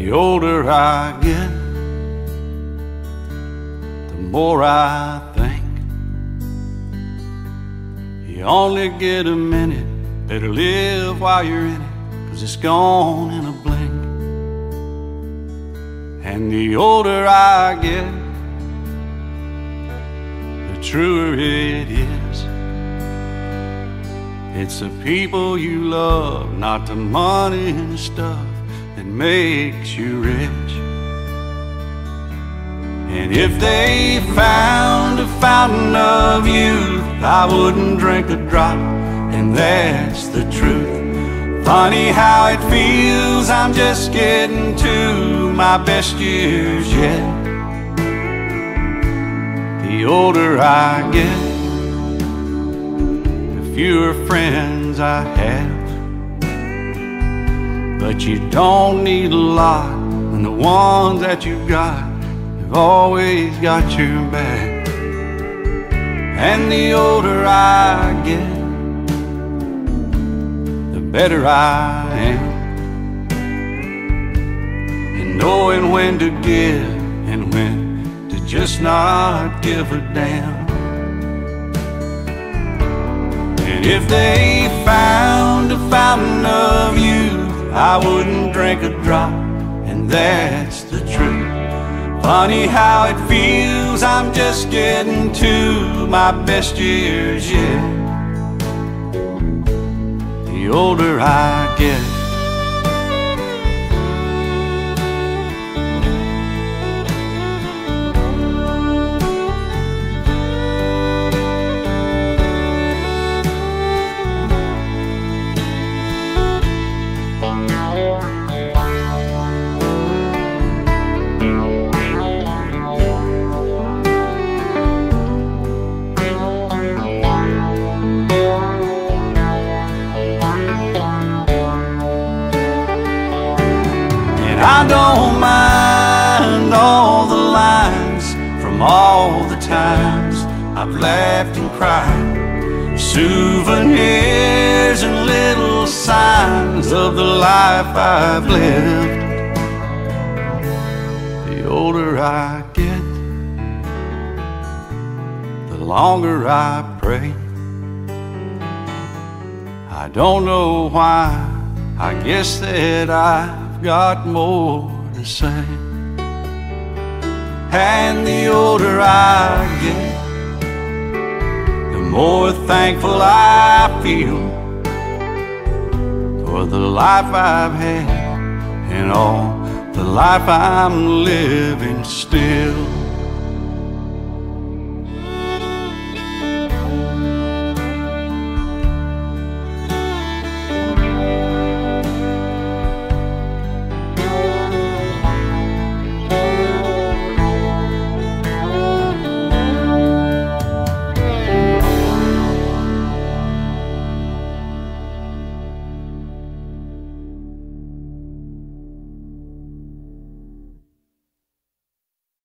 The older I get, the more I think you only get a minute, better live while you're in it, 'cause it's gone in a blink. And the older I get, the truer it is. It's the people you love, not the money and stuff that makes you rich. And if they found a fountain of youth, I wouldn't drink a drop, and that's the truth. Funny how it feels, I'm just getting to my best years yet. The older I get, the fewer friends I have. But you don't need a lot when the ones that you've got have always got your back. And the older I get, the better I am in knowing when to give and when to just not give a damn. And if they found a fountain of youth, I wouldn't drink a drop, and that's the truth. Funny how it feels, I'm just getting to my best years yet. The older I get. I don't mind all the lines from all the times I've laughed and cried, souvenirs and little signs of the life I've lived. The older I get, the longer I pray. I don't know why, I guess that I've got more to say. And the older I get, the more thankful I feel for the life I've had and all the life I'm living still.